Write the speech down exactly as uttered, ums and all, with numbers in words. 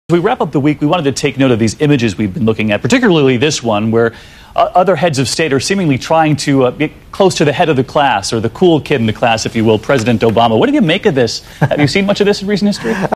As we wrap up the week, we wanted to take note of these images we've been looking at, particularly this one where uh, other heads of state are seemingly trying to uh, get close to the head of the class, or the cool kid in the class, if you will, President Obama. What did you make of this? Have you seen much of this in recent history?